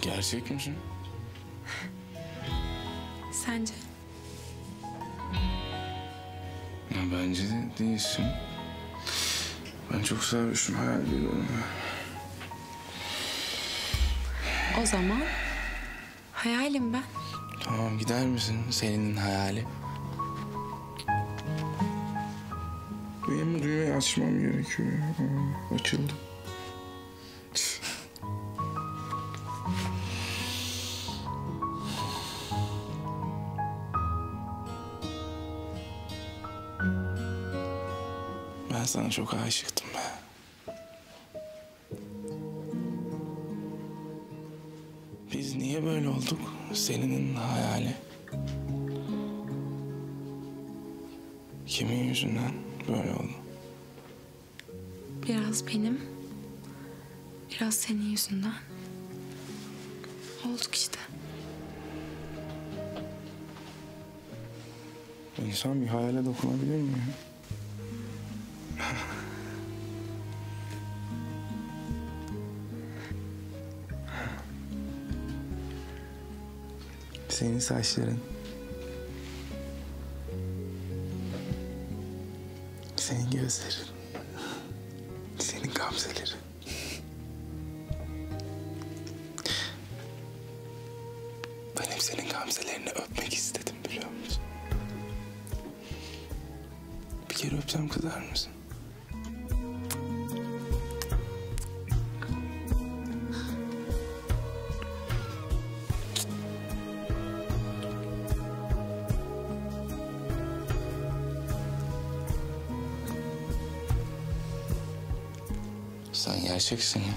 Gerçek misin? Sence? Ya bence de değilsin. Ben çok sarhoşum, hayal görüyorum. O zaman hayalim ben. Tamam, gider misin Selin'in hayali? Benim bu düğmeyi açmam gerekiyor. Açıldı. Ben sana çok aşıktım be. Biz niye böyle olduk? Selin'in hayali. Kimin yüzünden böyle oldu? Biraz benim, biraz senin yüzünden. Olduk işte. İnsan bir hayale dokunabilir mi ya? Senin saçların, senin gözlerin, senin gamzelerin. Ben hep senin gamzelerini öpmek istedim, biliyor musun? Bir kere öpsem kızar mısın? Sen gerçeksin ya.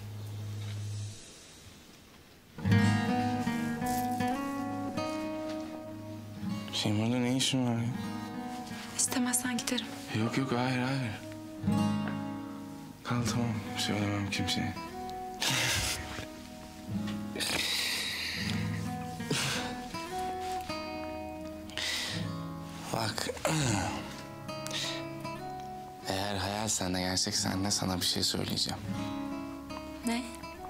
Senin burada ne işin var ya? İstemezsen giderim. Yok yok, hayır hayır. Kal, tamam, söylemem kimseye. Bak. Eğer hayal sende, gerçek sende, sana bir şey söyleyeceğim. Ne?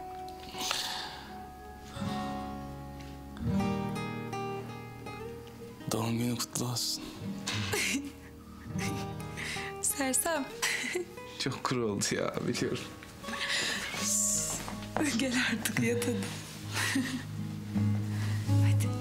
Doğum günü kutlu olsun. Sersem. Çok kuru oldu ya, biliyorum. Gel artık yat hadi. Hadi.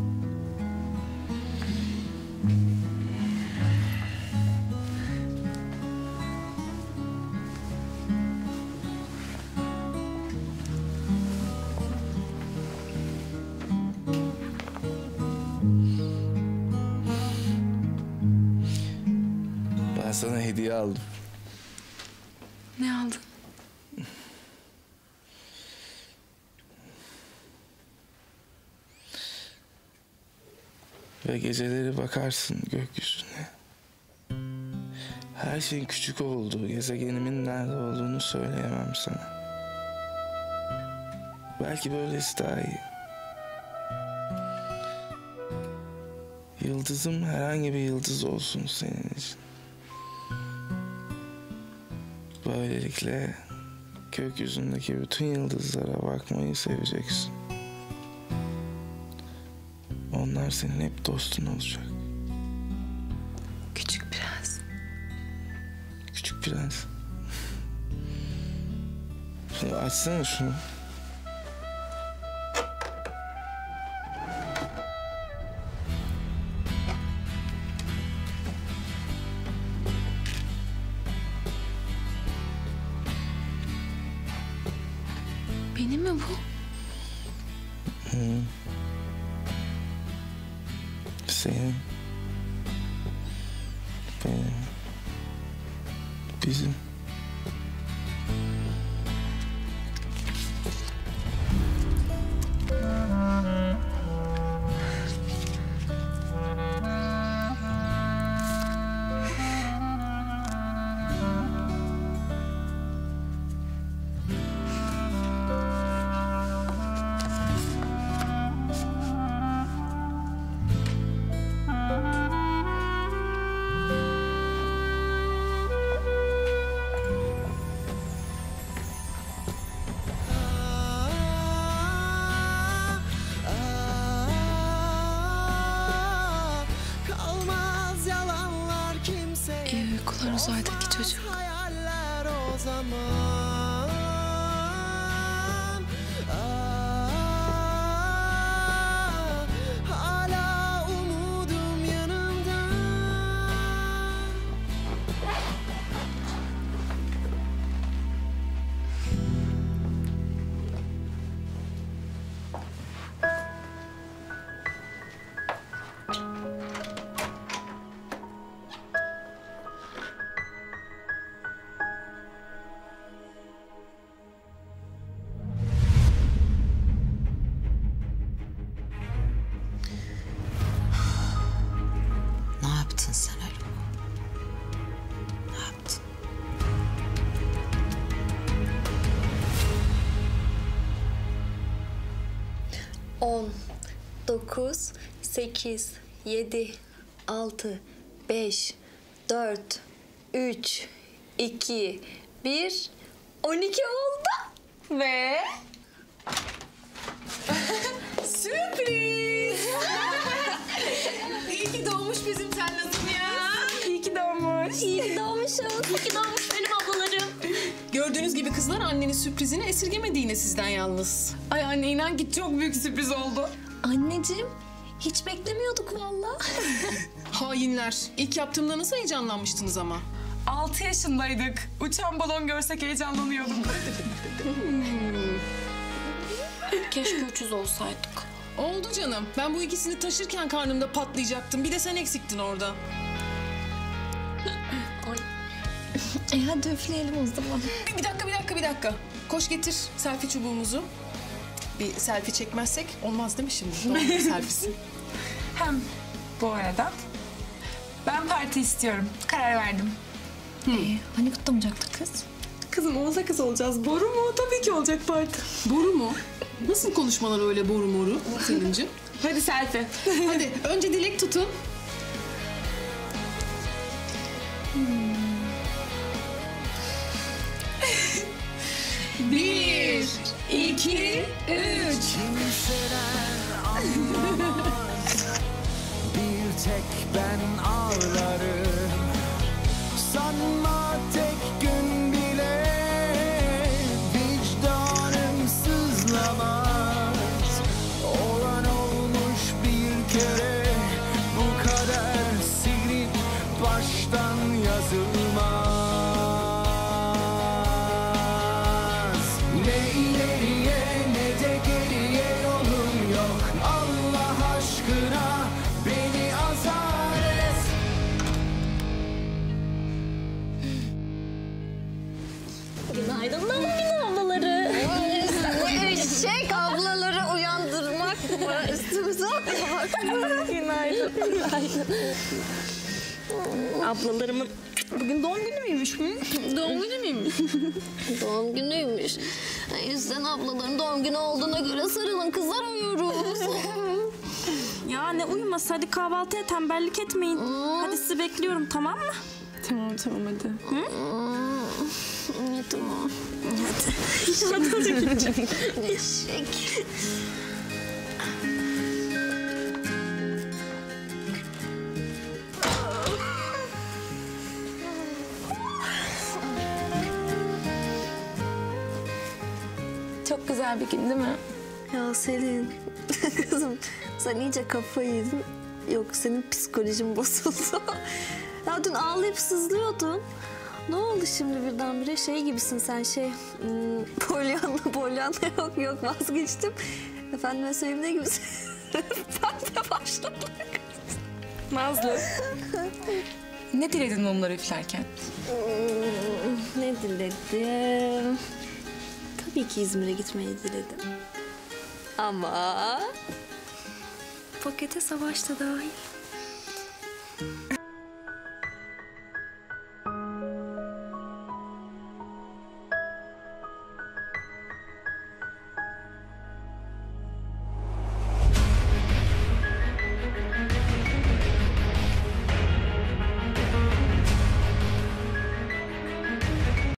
Ben sana hediye aldım. Ne aldın? Ve geceleri bakarsın gökyüzüne. Her şeyin küçük olduğu, gezegenimin nerede olduğunu söyleyemem sana. Belki böylesi daha iyi. Yıldızım herhangi bir yıldız olsun senin için. Böylelikle gökyüzündeki bütün yıldızlara bakmayı seveceksin. Onlar senin hep dostun olacak. Küçük prens. Küçük prens. Şunu açsana şunu. Benim mi bu? Hı. Senin. Benim. Bizim. uzaydaki çocuk. Hayaller o zaman. Hala umudum yanımda. Ne yaptın sen Haluk? Ne yaptın? On, 9, 8, 7, 6, 5, 4, 3, 2, 1, 12 oldu. Ve... Sürpriz! İyi ki doğmuş bizim Tellaz'ım ya. İyi ki doğmuş. İyi ki doğmuşum. İyi ki doğmuş benim ablalarım. Gördüğünüz gibi kızlar annenin sürprizini esirgemedi yine sizden yalnız. Ay anne inan ki çok büyük sürpriz oldu. Anneciğim, hiç beklemiyorduk vallahi. Hainler. İlk yaptığımda nasıl heyecanlanmıştınız ama? 6 yaşındaydık. Uçan balon görsek heyecanlanıyorduk. Keşke 300 olsaydık. Oldu canım. Ben bu ikisini taşırken karnımda patlayacaktım. Bir de sen eksiktin orada. Hadi üfleyelim o zaman. Bir dakika. Koş getir selfie çubuğumuzu. Bir selfie çekmezsek olmaz değil mi şimdi? Doğum günü selfiesi. Hem bu arada ben parti istiyorum. Karar verdim. Hani kutlamayacaktık kız? Kızım olsa kız olacağız. Boru mu? Tabii ki olacak parti. Boru mu? Nasıl konuşmalar öyle boru moru Selin'ciğim? Hadi selfie. Hadi önce dilek tutun. Bir, iki, üç. Kimseler anlamaz. Bir tek ben ağlarım. Sanma tek gün bile vicdanım sızlamaz. Olan olmuş bir kere, bu kader silip baştan yazılmaz. Ne ileriye ne de geriye yolum yok. Allah aşkına beni azar et. Günaydın doğum günü ablaları. Eşek ablaları uyandırmak mı? Üstümüze atlamak mı? Günaydın. Ablalarımın bugün doğum günü müymüş? Doğum günü müymüş? Doğum günüymüş. Yüzden ablaların doğum günü olduğuna göre sarılın kızlar, uyuyoruz. Ya ne uyuması, hadi kahvaltıya tembellik etmeyin. Hadi sizi bekliyorum, tamam mı? Tamam hadi. Tamam. Eşek. Çok güzel bir gün değil mi? Ya Selin, kızım sen iyice kafayı yedin. Yok, senin psikolojin bozuldu. Ya dün ağlayıp sızlıyordun. Ne oldu şimdi birdenbire? Şey gibisin sen, Pollyanna yok vazgeçtim. Efendime söyleyeyim, ne gibisin? Ben de başladım. Nazlı. Ne diledin mumları üflerken? Ne diledim? Tabii ki İzmir'e gitmeyi diledim. Ama pakete savaş da dahil.